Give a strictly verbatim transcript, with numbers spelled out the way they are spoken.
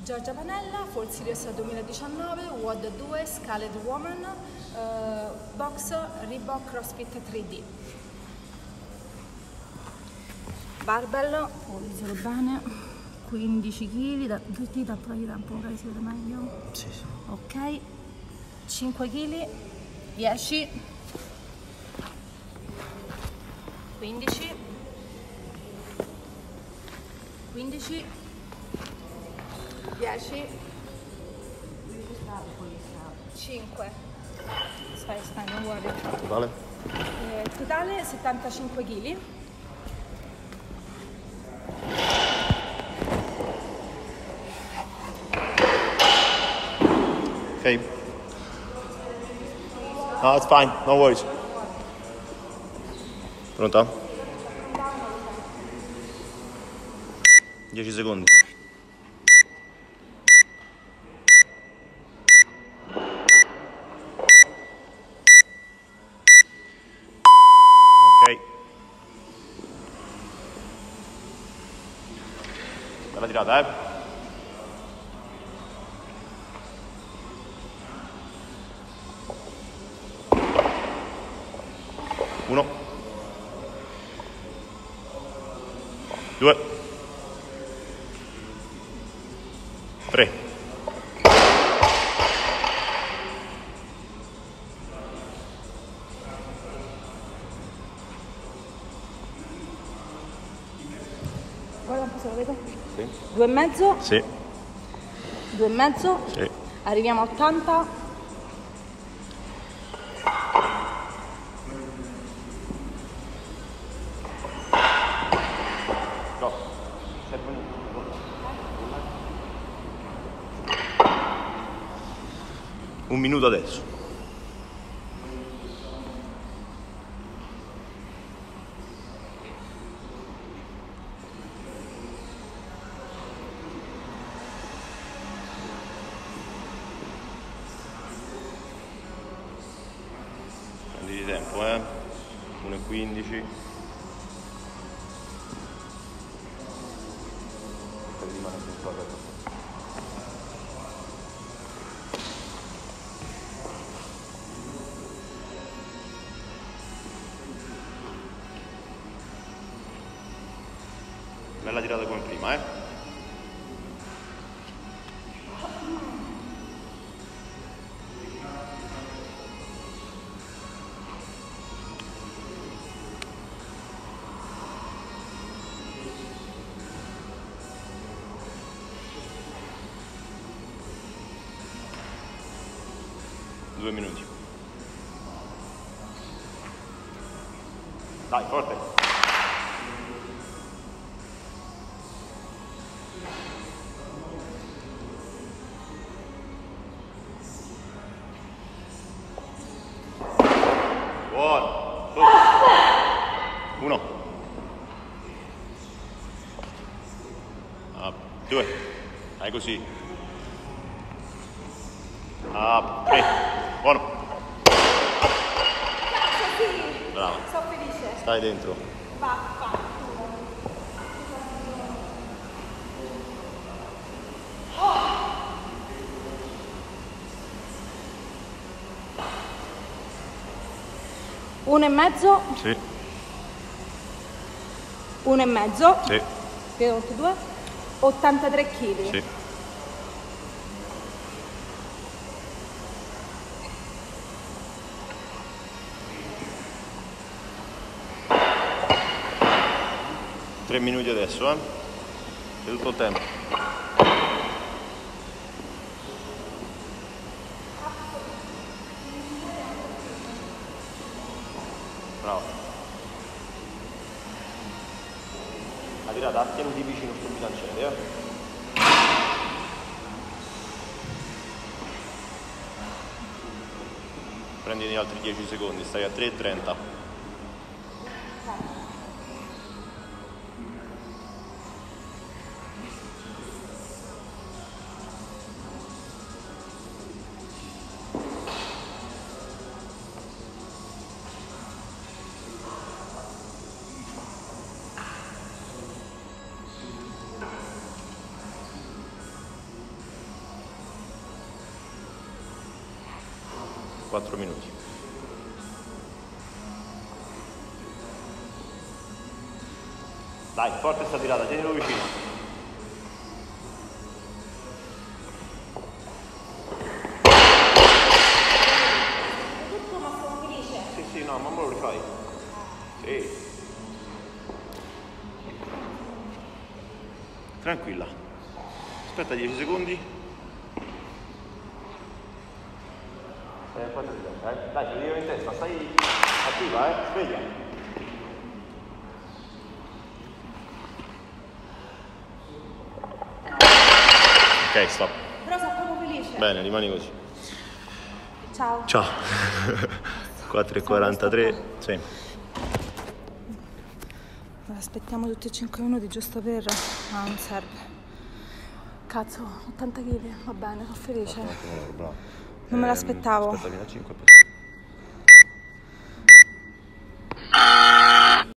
Giorgia Panella, Fall Series duemiladiciannove, W O D due, Scaled Woman, uh, Box Reebok CrossFit tre D. Barbell, posiziono bene, quindici chili, da, due dita, però io un po' magari si vede meglio. Sì, sì. Ok, cinque chili, dieci, quindici, quindici, dieci, cinque, stai, stai, non guardi. Totale? Eh, totale settantacinque chili. Ok. No, it's fine, no worries. Pronta? dieci secondi. Ok. Bella tirata, eh? Uno. Due. Tre. Guarda un po' se lo vedo. Sì. Due e mezzo. Sì. Due e mezzo. Sì. Arriviamo a ottanta. Un minuto adesso. Prendi di tempo, eh? uno e quindici. Rimane sempre aperto. Bella tirata come prima, eh? Due minuti. Dai, forte. Buono. Uno. Up. Due. Dai così. Up. Tre. Buono. Grazie, sì. Bravo. Sono felice. Stai dentro. Vaffa. Uno e mezzo. Sì. Uno e mezzo. Sì. Vedo tutti e due. ottantatré chili. Sì. Tre minuti adesso, eh? È tutto il tempo. Bravo. La tirata, tieniti vicino sul bilanciere, eh? Prenditi altri dieci secondi, stai a tre e trenta. quattro minuti. Dai, forte sta tirata, tienilo vicino. Sì, no, ma me lo rifai? Sì. Tranquilla. Aspetta dieci secondi. Eh, eh. Dai, ti arrivo in testa, stai attiva, eh? Sveglia. Ok, stop. Però sono proprio felice. Bene, rimani così. Ciao. Ciao. quattro e quarantatré, sì. Aspettiamo tutti e cinque minuti giusto per... Ah, non serve. Cazzo, ottanta chili, va bene, sono felice. Bravo. Non me l'aspettavo. Aspetta fino a cinque.